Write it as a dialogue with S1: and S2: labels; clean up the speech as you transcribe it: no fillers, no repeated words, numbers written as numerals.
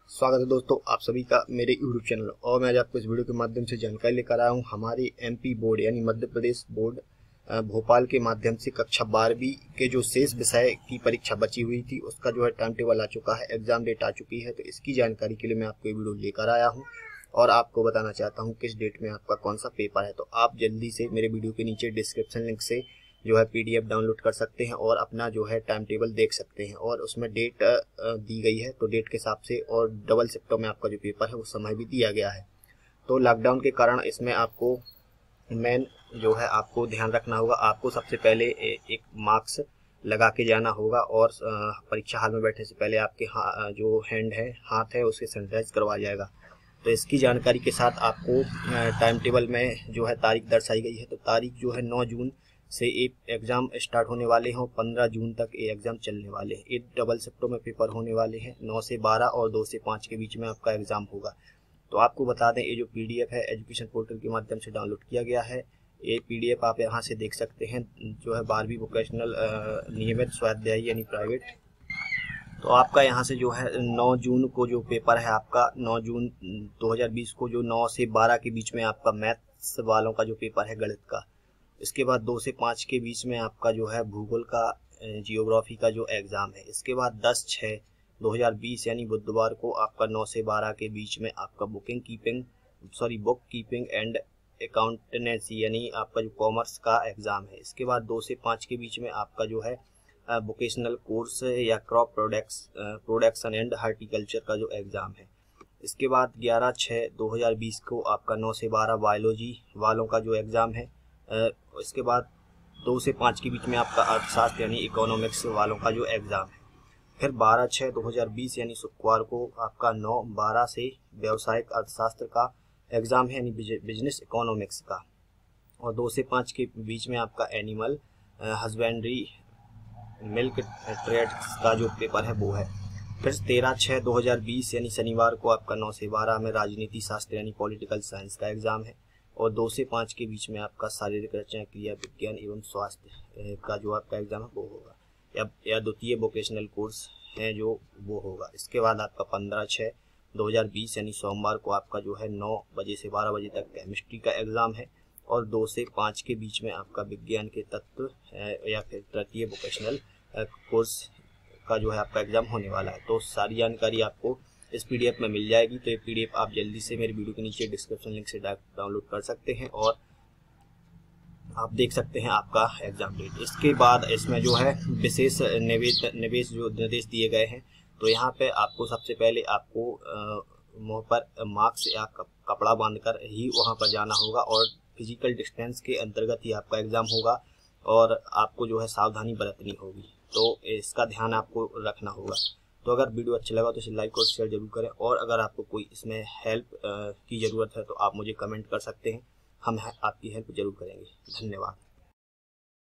S1: स्वागत है दोस्तों आप सभी का मेरे यूट्यूब चैनल। और मैं आज आपको इस वीडियो के माध्यम से जानकारी लेकर आया हूँ हमारे एमपी बोर्ड यानी मध्य प्रदेश बोर्ड भोपाल के माध्यम से कक्षा 12वीं के जो शेष विषय की परीक्षा बची हुई थी उसका जो है टाइम टेबल आ चुका है, एग्जाम डेट आ चुकी है। तो इसकी जानकारी के लिए मैं आपको ये वीडियो लेकर आया हूँ और आपको बताना चाहता हूँ किस डेट में आपका कौन सा पेपर है। तो आप जल्दी से मेरे वीडियो के नीचे डिस्क्रिप्शन लिंक से जो है पीडीएफ डाउनलोड कर सकते हैं और अपना जो है टाइम टेबल देख सकते हैं। और उसमें डेट दी गई है, तो डेट के हिसाब से और डबल शिफ्टों में आपका जो पेपर है वो समय भी दिया गया है। तो लॉकडाउन के कारण इसमें आपको मेन जो है आपको ध्यान रखना होगा। आपको सबसे पहले एक मास्क लगा के जाना होगा और परीक्षा हॉल में बैठने से पहले आपके जो हैंड है, हाथ है, उसके सैनिटाइज करवाया जाएगा। तो इसकी जानकारी के साथ आपको टाइम टेबल में जो है तारीख दर्शाई गई है। तो तारीख जो है 9 जून से एक एग्ज़ाम स्टार्ट होने वाले हैं और 15 जून तक ये एग्ज़ाम चलने वाले हैं। ये डबल शिफ्टों में पेपर होने वाले हैं। 9 से 12 और 2 से 5 के बीच में आपका एग्ज़ाम होगा। तो आपको बता दें, ये जो पीडीएफ है एजुकेशन पोर्टल के माध्यम से डाउनलोड किया गया है। ये पीडीएफ आप यहाँ से देख सकते हैं, जो है 12वीं वोकेशनल नियमित स्वाध्यायी यानी प्राइवेट। तो आपका यहाँ से जो है 9 जून को जो पेपर है आपका 9 जून 2020 को जो 9 से 12 के बीच में आपका मैथ्स वालों का जो पेपर है गणित का। इसके बाद 2 से 5 के बीच में आपका जो है भूगोल का जियोग्राफी का जो एग्ज़ाम है। इसके बाद 10/6/2020 यानी बुधवार को आपका 9 से 12 के बीच में आपका बुक कीपिंग एंड अकाउंटेंसी यानी आपका जो कॉमर्स का एग्ज़ाम है। इसके बाद 2 से 5 के बीच में आपका जो है वोकेशनल कोर्स या क्रॉप प्रोडक्शन एंड हार्टिकल्चर का जो एग्ज़ाम है। इसके बाद 11/6/2020 को आपका 9 से 12 बायोलॉजी वालों का जो एग्ज़ाम है। इसके बाद 2 से 5 के बीच में आपका अर्थशास्त्र यानी इकोनॉमिक्स वालों का जो एग्ज़ाम है। फिर 12/6/2020 यानी शुक्रवार को आपका 9/12 से व्यावसायिक अर्थशास्त्र का एग्ज़ाम है यानी बिजनेस इकोनॉमिक्स का। और 2 से 5 के बीच में आपका एनिमल हस्बेंड्री मिल्क ट्रेड्स का जो पेपर है वो है। फिर 13/6/2020 यानी शनिवार को आपका 9 से 12 में राजनीति शास्त्र यानी पॉलिटिकल साइंस का एग्ज़ाम है। और 2 से 5 के बीच में आपका शारीरिक रचना क्रिया विज्ञान एवं स्वास्थ्य का जो आपका एग्ज़ाम है वो होगा या द्वितीय वोकेशनल कोर्स है जो वो होगा। इसके बाद आपका 15/6/2020 यानी सोमवार को आपका जो है 9 बजे से 12 बजे तक केमिस्ट्री का एग्ज़ाम है। और 2 से 5 के बीच में आपका विज्ञान के तत्व या फिर तृतीय वोकेशनल कोर्स का जो है आपका एग्ज़ाम होने वाला है। तो सारी जानकारी आपको इस पीडीएफ में मिल जाएगी। तो ये पीडीएफ आप जल्दी से मेरे वीडियो के नीचे डिस्क्रिप्शन लिंक से डाउनलोड कर सकते हैं और आप देख सकते हैं आपका एग्ज़ाम डेट। इसके बाद इसमें जो है विशेष निवेश जो निर्देश दिए गए हैं। तो यहाँ पे आपको सबसे पहले आपको मुँह पर मास्क या कपड़ा बांधकर ही वहाँ पर जाना होगा और फिजिकल डिस्टेंस के अंतर्गत ही आपका एग्ज़ाम होगा और आपको जो है सावधानी बरतनी होगी। तो इसका ध्यान आपको रखना होगा। तो अगर वीडियो अच्छा लगा तो इसे लाइक और शेयर जरूर करें और अगर आपको कोई इसमें हेल्प की ज़रूरत है तो आप मुझे कमेंट कर सकते हैं, हम आपकी हेल्प जरूर करेंगे। धन्यवाद।